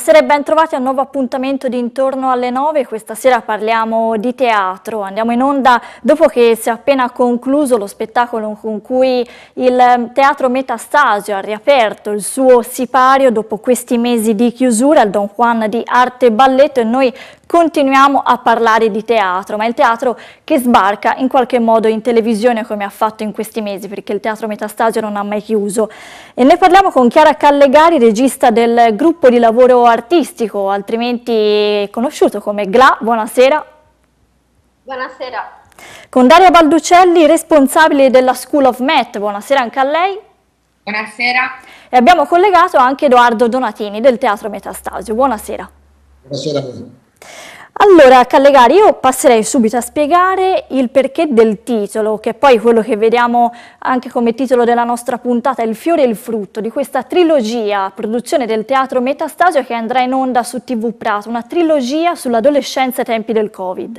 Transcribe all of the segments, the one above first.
Buonasera e ben trovati a un nuovo appuntamento di Intorno alle 9. Questa sera parliamo di teatro. Andiamo in onda dopo che si è appena concluso lo spettacolo con cui il Teatro Metastasio ha riaperto il suo sipario dopo questi mesi di chiusura, il Don Juan di Arte e Balletto, e noi continuiamo a parlare di teatro, ma il teatro che sbarca in qualche modo in televisione come ha fatto in questi mesi, perché il Teatro Metastasio non ha mai chiuso. E ne parliamo con Chiara Callegari, regista del gruppo di lavoro artistico, altrimenti conosciuto come GLA. Buonasera. Buonasera. Con Daria Balducelli, responsabile della School of Met. Buonasera anche a lei. Buonasera. E abbiamo collegato anche Edoardo Donatini del Teatro Metastasio. Buonasera. Buonasera a voi. Allora, Callegari, io passerei subito a spiegare il perché del titolo, che è poi quello che vediamo anche come titolo della nostra puntata, Il fiore e il frutto, di questa trilogia, produzione del Teatro Metastasio, che andrà in onda su TV Prato, una trilogia sull'adolescenza ai tempi del Covid.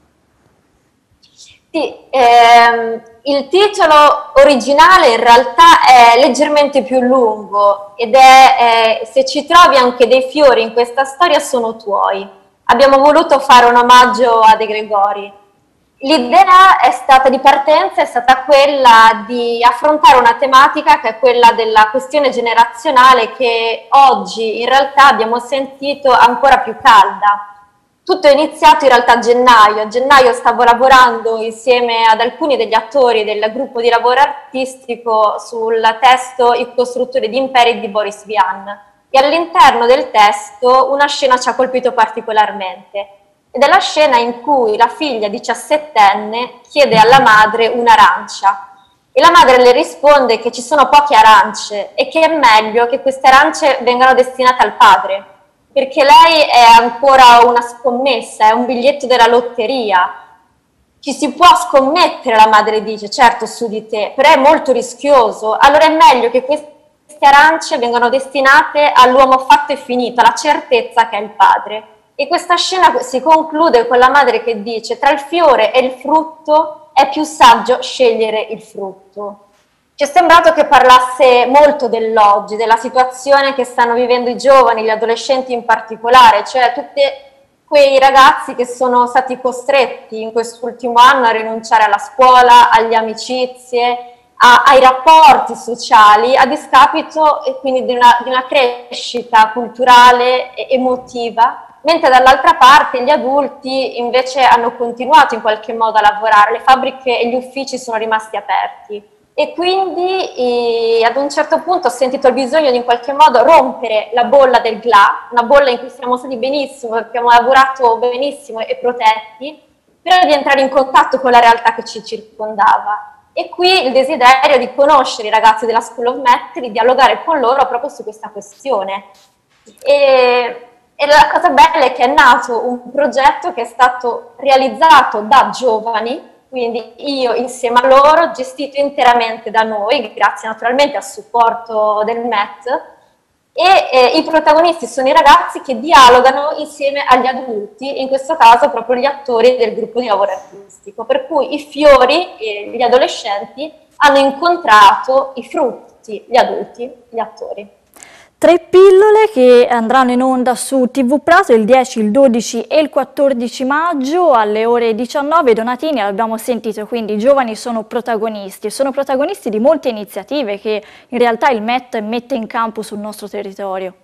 Sì, il titolo originale in realtà è leggermente più lungo ed è Se ci trovi anche dei fiori in questa storia sono tuoi. Abbiamo voluto fare un omaggio a De Gregori. L'idea di partenza è stata quella di affrontare una tematica che è quella della questione generazionale, che oggi in realtà abbiamo sentito ancora più calda. Tutto è iniziato in realtà a gennaio. A gennaio stavo lavorando insieme ad alcuni degli attori del gruppo di lavoro artistico sul testo I costruttori di imperi di Boris Vian. E all'interno del testo una scena ci ha colpito particolarmente, ed è la scena in cui la figlia 17enne chiede alla madre un'arancia e la madre le risponde che ci sono poche arance e che è meglio che queste arance vengano destinate al padre, perché lei è ancora una scommessa, è un biglietto della lotteria. Ci si può scommettere, la madre dice, certo, su di te, però è molto rischioso, allora è meglio che queste arance vengono destinate all'uomo fatto e finito, alla certezza che è il padre. E questa scena si conclude con la madre che dice: tra il fiore e il frutto è più saggio scegliere il frutto. Ci è sembrato che parlasse molto dell'oggi, della situazione che stanno vivendo i giovani, gli adolescenti in particolare, cioè tutti quei ragazzi che sono stati costretti in quest'ultimo anno a rinunciare alla scuola, alle amicizie, ai rapporti sociali, a discapito quindi di una crescita culturale e emotiva, mentre dall'altra parte gli adulti invece hanno continuato in qualche modo a lavorare, le fabbriche e gli uffici sono rimasti aperti, e quindi ad un certo punto ho sentito il bisogno di in qualche modo rompere la bolla del GLA, una bolla in cui siamo stati benissimo, abbiamo lavorato benissimo e protetti, però di entrare in contatto con la realtà che ci circondava. E qui il desiderio di conoscere i ragazzi della School of Met, di dialogare con loro proprio su questa questione. E la cosa bella è che è nato un progetto che è stato realizzato da giovani, quindi io insieme a loro, gestito interamente da noi, grazie naturalmente al supporto del Met, e i protagonisti sono i ragazzi che dialogano insieme agli adulti, in questo caso proprio gli attori del gruppo di lavoro artistico, per cui i fiori e gli adolescenti hanno incontrato i frutti, gli adulti, gli attori. 3 pillole che andranno in onda su TV Prato il 10, il 12 e il 14 maggio alle ore 19. Donatini, l'abbiamo sentito, quindi i giovani sono protagonisti di molte iniziative che in realtà il Met mette in campo sul nostro territorio.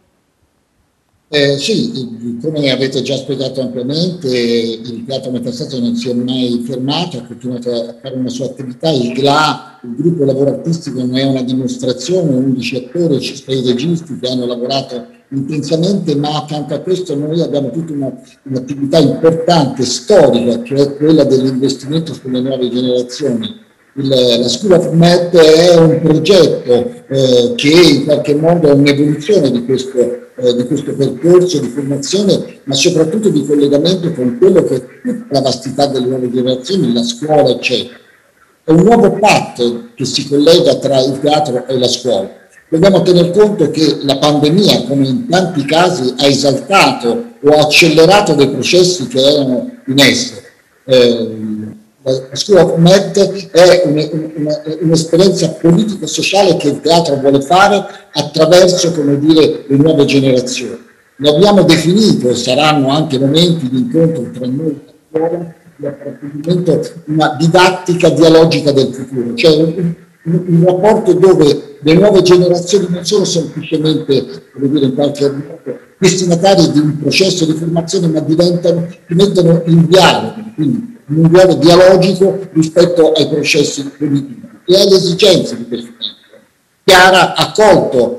Sì, come avete già spiegato ampiamente, il Teatro Metastasio non si è mai fermato, ha continuato a fare una sua attività. Il GLA, il gruppo lavoro artistico, non è una dimostrazione, 11 attori, 6 registi che hanno lavorato intensamente, ma accanto a questo noi abbiamo tutta un'attività importante, storica, cioè quella dell'investimento sulle nuove generazioni. La School of Met è un progetto che in qualche modo è un'evoluzione di questo percorso di formazione, ma soprattutto di collegamento con quello che è tutta la vastità delle nuove generazioni, la scuola, eccetera. È un nuovo patto che si collega tra il teatro e la scuola. Dobbiamo tener conto che la pandemia, come in tanti casi, ha esaltato o accelerato dei processi che erano in essere. La School of Met è un'esperienza politico-sociale che il teatro vuole fare attraverso, come dire, le nuove generazioni. lo abbiamo definito, e saranno anche momenti di incontro tra noi e la scuola, di approfondimento, una didattica dialogica del futuro, cioè un rapporto dove le nuove generazioni non sono semplicemente, come dire, in qualche modo destinatari di un processo di formazione, ma si mettono in dialogo, quindi in un dialogo dialogico rispetto ai processi cognitivi e alle esigenze di questo tempo. Chiara ha colto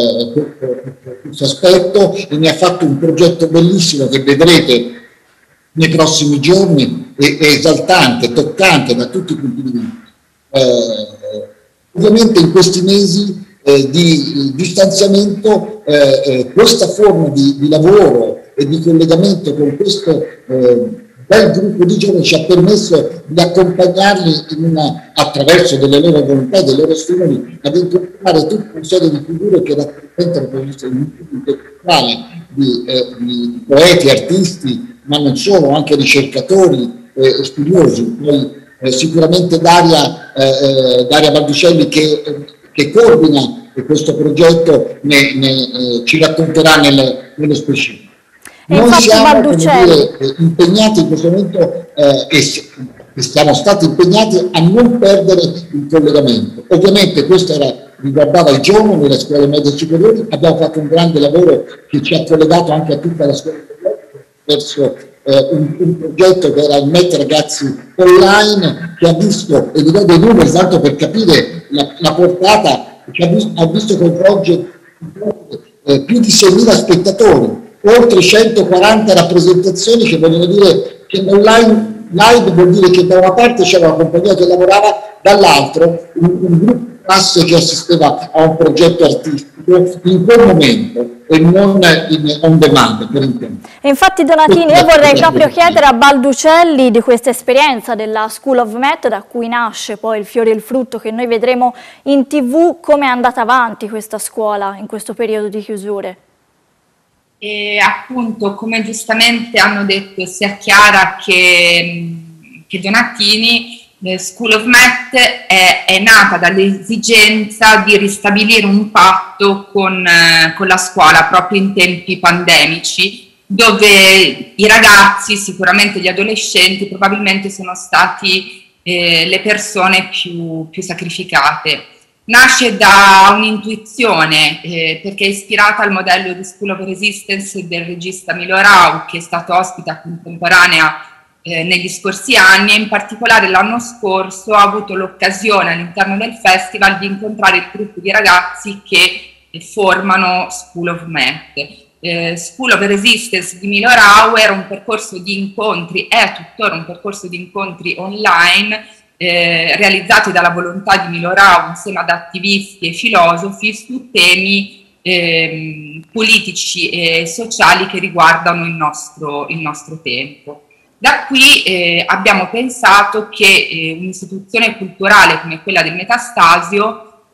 questo aspetto e ne ha fatto un progetto bellissimo che vedrete nei prossimi giorni, è esaltante, toccante da tutti i punti di vista. Ovviamente in questi mesi di distanziamento questa forma di lavoro e di collegamento con questo bel gruppo di giovani ci ha permesso di accompagnarli attraverso delle loro volontà e dei loro stimoli ad incontrare tutta una serie di figure che rappresentano per il nostro intellettuale di poeti, artisti, ma non solo, anche ricercatori e studiosi. Poi sicuramente Daria Balducelli che coordina questo progetto ci racconterà nello specifico. Noi siamo, come dire, impegnati in questo momento e siamo stati impegnati a non perdere il collegamento. Ovviamente questo riguardava i giovani nelle scuole medie superiori, abbiamo fatto un grande lavoro che ci ha collegato anche a tutta la scuola verso un progetto che era il Met Ragazzi Online, che ha visto, e vi do dei numeri tanto per capire la portata, ha visto coinvolgere più di 6.000 spettatori, oltre 140 rappresentazioni, che vogliono dire che online live vuol dire che da una parte c'era una compagnia che lavorava, dall'altro un gruppo di classe che assisteva a un progetto artistico in quel momento e non in on demand, per intendere. E infatti Donatini, io vorrei proprio chiedere a Balducelli di questa esperienza della School of Met, da cui nasce poi il fiore e il frutto che noi vedremo in TV, come è andata avanti questa scuola in questo periodo di chiusure. E appunto, come giustamente hanno detto sia Chiara che Donatini, School of Met è nata dall'esigenza di ristabilire un patto con la scuola proprio in tempi pandemici, dove i ragazzi, sicuramente gli adolescenti, probabilmente sono stati le persone più sacrificate. Nasce da un'intuizione perché è ispirata al modello di School of Resistance del regista Milo Rau, che è stato ospite contemporanea negli scorsi anni, e in particolare l'anno scorso ha avuto l'occasione all'interno del festival di incontrare il gruppo di ragazzi che formano School of Met. School of Resistance di Milo Rau era un percorso di incontri, è tuttora un percorso di incontri online realizzati dalla volontà di Milo Rau insieme ad attivisti e filosofi su temi politici e sociali che riguardano il nostro tempo. Da qui abbiamo pensato che un'istituzione culturale come quella del Metastasio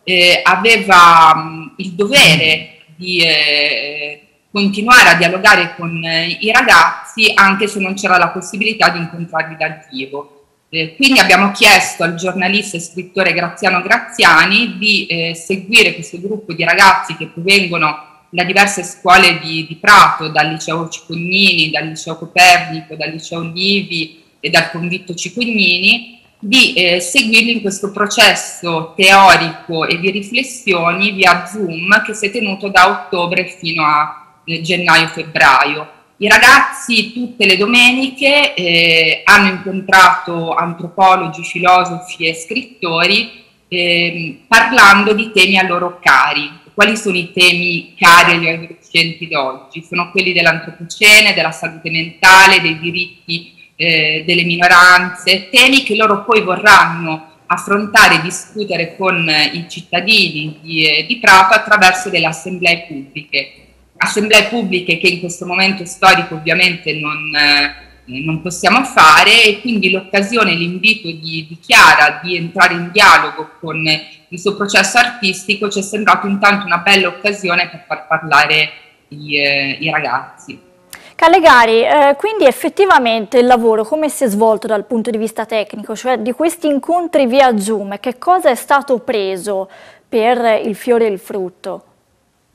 aveva il dovere di continuare a dialogare con i ragazzi anche se non c'era la possibilità di incontrarli dal vivo. Quindi abbiamo chiesto al giornalista e scrittore Graziano Graziani di seguire questo gruppo di ragazzi che provengono da diverse scuole di Prato, dal liceo Cicognini, dal liceo Copernico, dal liceo Livi e dal convitto Cicognini, di seguirli in questo processo teorico e di riflessioni via Zoom che si è tenuto da ottobre fino a gennaio-febbraio. I ragazzi tutte le domeniche hanno incontrato antropologi, filosofi e scrittori parlando di temi a loro cari. Quali sono i temi cari agli adolescenti d'oggi? Sono quelli dell'antropocene, della salute mentale, dei diritti delle minoranze, temi che loro poi vorranno affrontare e discutere con i cittadini di Prato attraverso delle assemblee pubbliche che in questo momento storico ovviamente non possiamo fare, e quindi l'occasione, l'invito di Chiara di entrare in dialogo con il suo processo artistico ci è sembrato intanto una bella occasione per far parlare i ragazzi. Callegari, quindi effettivamente il lavoro come si è svolto dal punto di vista tecnico, cioè di questi incontri via Zoom, che cosa è stato preso per il fiore e il frutto?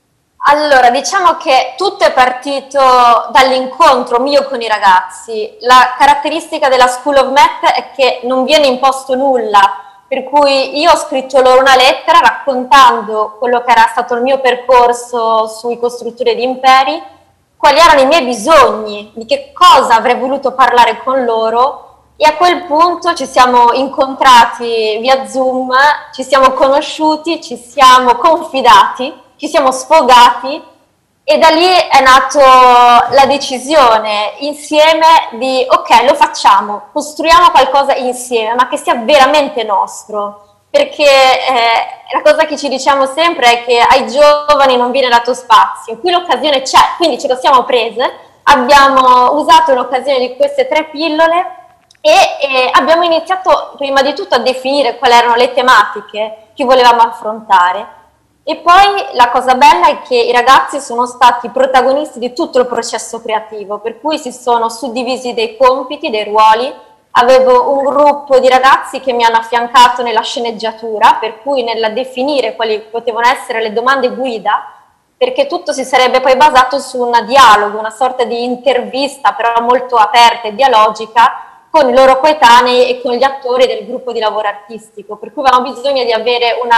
Allora, diciamo che tutto è partito dall'incontro mio con i ragazzi. La caratteristica della School of Math è che non viene imposto nulla, per cui io ho scritto loro una lettera raccontando quello che era stato il mio percorso sui costruttori di imperi, quali erano i miei bisogni, di che cosa avrei voluto parlare con loro, e a quel punto ci siamo incontrati via Zoom, ci siamo conosciuti, ci siamo confidati, ci siamo sfogati e da lì è nata la decisione insieme di ok, lo facciamo, costruiamo qualcosa insieme, ma che sia veramente nostro. Perché la cosa che ci diciamo sempre è che ai giovani non viene dato spazio, qui l'occasione c'è, quindi ce lo siamo prese, abbiamo usato l'occasione di queste 3 pillole e abbiamo iniziato prima di tutto a definire quali erano le tematiche che volevamo affrontare. E poi la cosa bella è che i ragazzi sono stati protagonisti di tutto il processo creativo, per cui si sono suddivisi dei compiti, dei ruoli. Avevo un gruppo di ragazzi che mi hanno affiancato nella sceneggiatura, per cui nel definire quali potevano essere le domande guida, perché tutto si sarebbe poi basato su un dialogo, una sorta di intervista però molto aperta e dialogica con i loro coetanei e con gli attori del gruppo di lavoro artistico, per cui avevamo bisogno di avere una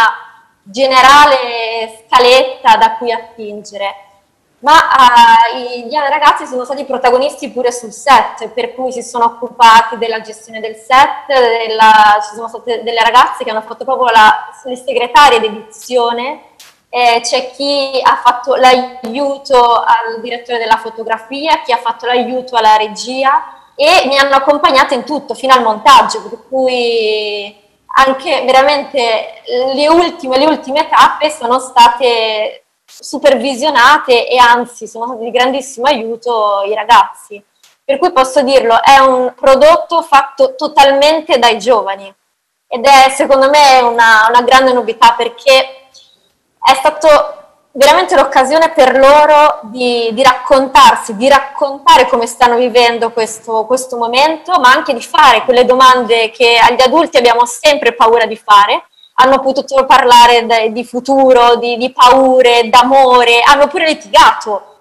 generale scaletta da cui attingere. Ma gli ragazzi sono stati protagonisti pure sul set, per cui si sono occupati della gestione del set, ci sono state delle ragazze che hanno fatto proprio le segretarie d'edizione, c'è chi ha fatto l'aiuto al direttore della fotografia, chi ha fatto l'aiuto alla regia e mi hanno accompagnato in tutto, fino al montaggio, per cui anche veramente le ultime tappe sono state supervisionate e anzi sono stati di grandissimo aiuto i ragazzi, per cui posso dirlo, è un prodotto fatto totalmente dai giovani ed è secondo me una grande novità, perché è stato veramente l'occasione per loro di raccontarsi, di raccontare come stanno vivendo questo momento, ma anche di fare quelle domande che agli adulti abbiamo sempre paura di fare. Hanno potuto parlare di futuro, di paure, d'amore, hanno pure litigato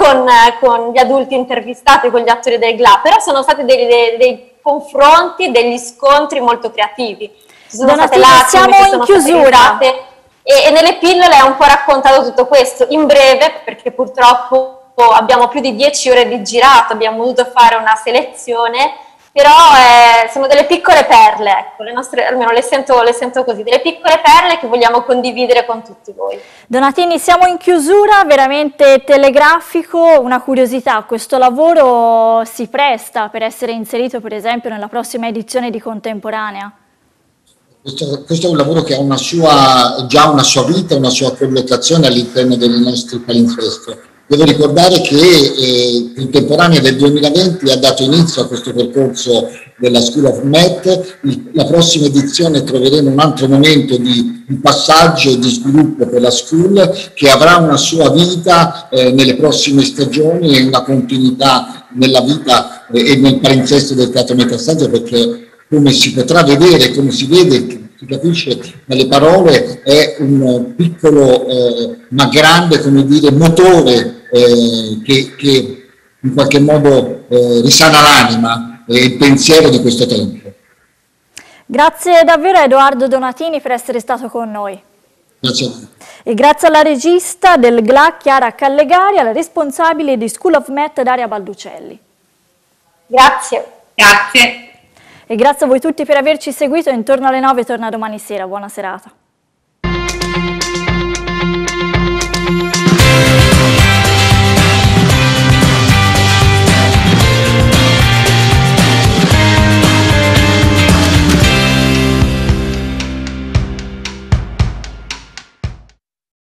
con gli adulti intervistati, con gli attori del GLA, però sono stati dei confronti, degli scontri molto creativi. Ci sono state lacrime, siamo in chiusura. E nelle pillole è un po' raccontato tutto questo, in breve, perché purtroppo abbiamo più di 10 ore di girato, abbiamo dovuto fare una selezione, però sono delle piccole perle, ecco, le nostre, almeno le sento così, delle piccole perle che vogliamo condividere con tutti voi. Donatini, siamo in chiusura, veramente telegrafico, una curiosità, questo lavoro si presta per essere inserito per esempio nella prossima edizione di Contemporanea? Questo è un lavoro che ha già una sua vita, una sua collocazione all'interno del nostro palinsesto. Devo ricordare che Contemporanea del 2020 ha dato inizio a questo percorso della School of Math. La prossima edizione troveremo un altro momento di passaggio e di sviluppo per la School, che avrà una sua vita nelle prossime stagioni e una continuità nella vita e nel palinsesto del Teatro Metastasia, perché come si potrà vedere, come si vede, si capisce dalle parole, è un piccolo ma grande, come dire, motore che in qualche modo risana l'anima e il pensiero di questo tempo. Grazie davvero a Edoardo Donatini per essere stato con noi. Grazie a te. E grazie alla regista del GLA Chiara Callegari, alla responsabile di School of Math Daria Balducelli. Grazie. Grazie. E grazie a voi tutti per averci seguito. Intorno alle 9 torna domani sera. Buona serata.